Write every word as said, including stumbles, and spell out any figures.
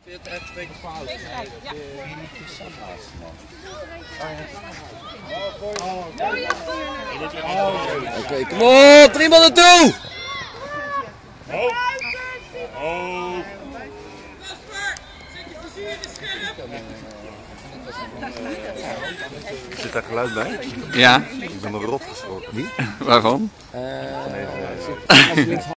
Vind je het echt een beetje fout? Ja. Oké, okay, kom op! Drie man naartoe! Oh! Oh! Zit daar geluid bij? Ja. Ik ben er rot geschrokken. Waarom? Uh,